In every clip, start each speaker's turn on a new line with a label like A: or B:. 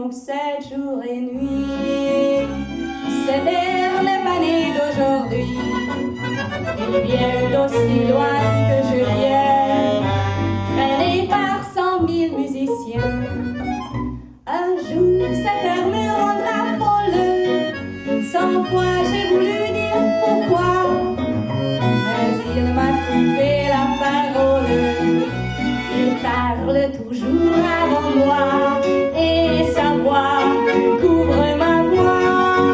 A: donc 7 jours et nuits. Cet air n'est pas né d'aujourd'hui, il vient d'aussi loin que je viens, traîné par 100 000 musiciens. Un jour cet air me rendra folle, 100 fois j'ai voulu dire pourquoi, mais il m'a coupé la parole. Il parle toujours avant moi et sa voix couvre ma voix.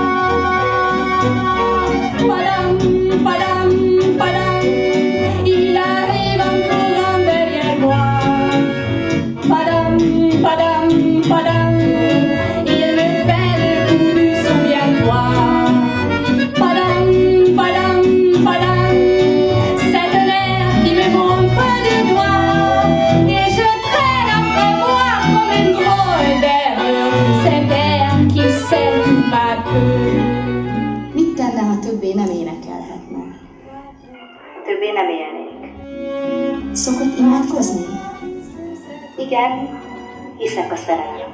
A: Padam, padam, padam, il arrive encore derrière moi. Padam, padam, padam, il me fait le coup du souviens-toi. Padam, padam, padam, c'est un air qui me montre du doigt et je traîne après moi comme une drôle d'air. Cet air qui sait tout pas que.
B: Mit tenne, ha többé nem énekelhetne?
C: Többé nem élnék.
B: Szokott imádkozni?
C: Igen, hiszek a szerelemben.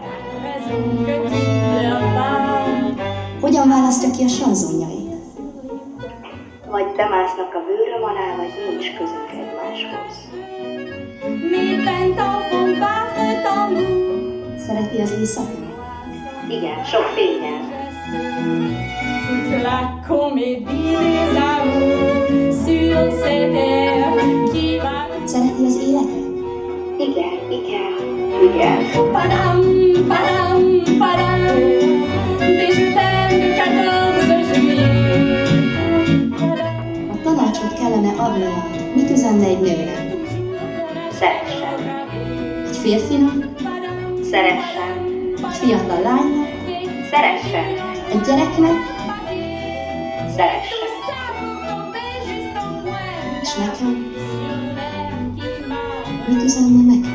B: Hogyan választja ki a sanzonjait?
C: Vagy bemásznak a bőröm alá, vagy nincs közünk egymáshoz.
B: Szereti az éjszakát?
C: Igen, sok fényel.
A: La comédie des amours sur cette terre qui va.
B: Szereti az életet?
C: Igen, igen, igen.
A: Padam, padam, padam, des je t'aime du 14 juillet.
B: Ha tanácsot kellene adnia, mit üzenne egy nőnek?
C: Szeressen.
B: Egy férfinak?
C: Szeressen.
B: Egy fiatal lánynak?
C: Szeressen.
B: Egy gyereknek?
C: Szeressen.
B: És nekem? Mit üzenne nekem?